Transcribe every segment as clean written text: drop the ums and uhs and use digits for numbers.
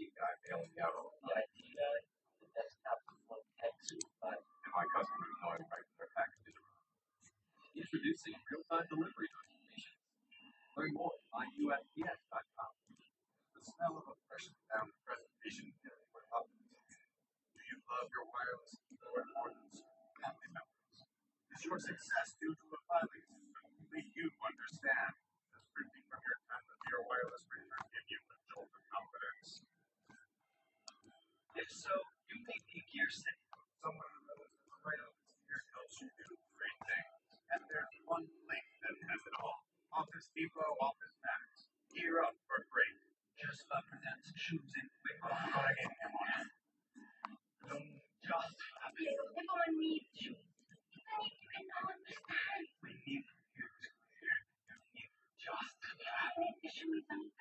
guy bailing me out all the time. The IT guy, the desktop one tech suit, and my customers knowing right when their packages arrive. Introducing real-time delivery notifications. Learn more at myusps.com. The smell of a freshly found presentation where optimism. Do you love your wireless keyboard more than family members? Is your success due to a filing system only you understand? Does printing from your pen with your wireless printer give you a jolt of confidence? If so, you may be gear safe. Someone who knows the right office here helps you do great things. And there's one link that has it all. Office Depot, Office Max. Gear up for great. Just presents choosing quick bargain. Just happy. Everyone needs you. Even if you can understand. We need computers clear. You need just that. The shoe is only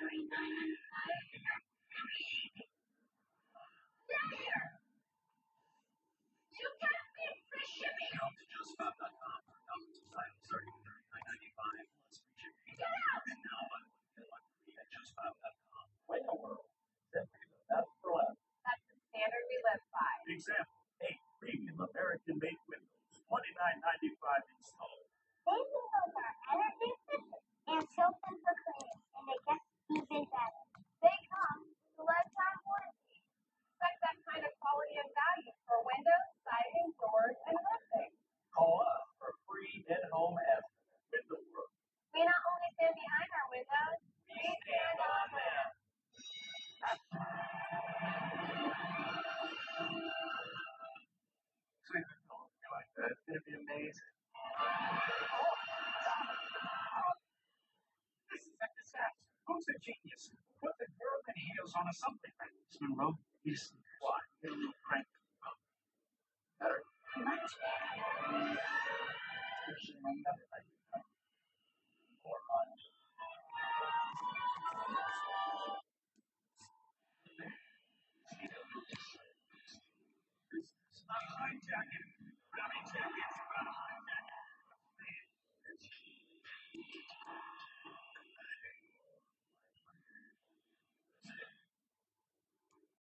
$39.95. There! You can't beat free shipping. Come to juststop.com for thousands of styles starting at $39.95 plus free shipping. Get out! And now buy one get one free at juststop.com. Wait a world. Simply the best for less. That's the standard we live by. Example: 8 premium American-made windows, $29.95 installed. These windows are energy efficient and built-in for cleaning, and they get even better. They come with a lifetime warranty. Expect that kind of quality and value for windows, siding, doors, and roofing. Call us for free in-home estimate. Window World. We not only stand behind our windows, we stand on them. Sweet don't feel like that. It's gonna be amazing. This is a disaster. Who's a genius? Put the girl in heels on a something like this, Monroe. Listen, why? You're a little crank. Better. Much better. Especially when another like you come. Or lunch. This is my jacket.